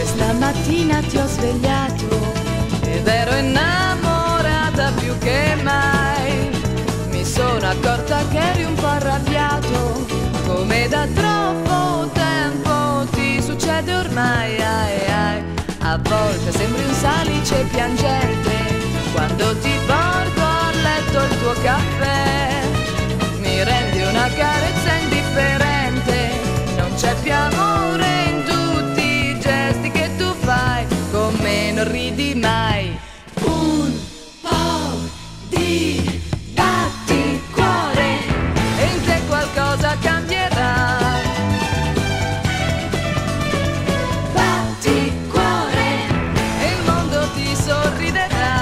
Questa mattina ti ho svegliato ed ero innamorata più che mai. Mi sono accorta che eri un po' arrabbiato, come da troppo tempo ti succede ormai. Ai, ai. A volte sembri un salice piangente quando ti porto a letto il tuo caffè. Mi rendi una carezza indifferente, non c'è più amore in tutti i gesti che tu fai, con me non ridi mai. Un po' di batticuore e in te qualcosa cambierà. Batticuore e il mondo ti sorriderà.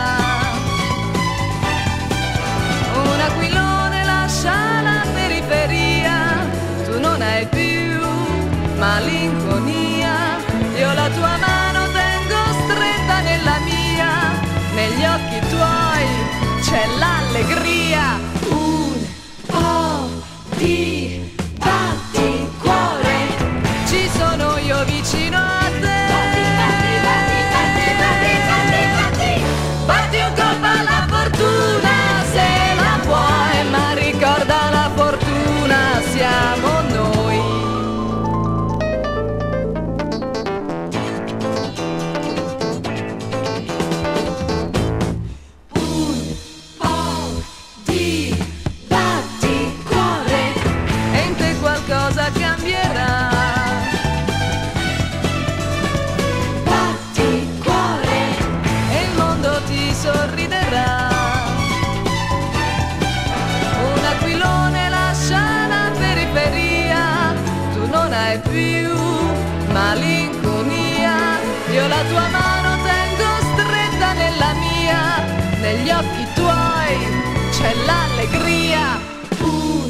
Un aquilone lascia la periferia, tu non hai più malinconia. Io la tua mano tengo stretta nella mia, negli occhi tuoi c'è l'allegria. Un po' di batticuore, ci sono io vicino a te. Batti un colpo alla fortuna se la vuoi, ma ricorda la fortuna siamo noi. Un po' di batticuore e in te qualcosa cambierà. Batticuore e il mondo ti sorriderà. Un aquilone lascia la periferia, tu non hai più malinconia. Io la tua mano tengo stretta nella mia, negli occhi tuoi c'è l'allegria. Un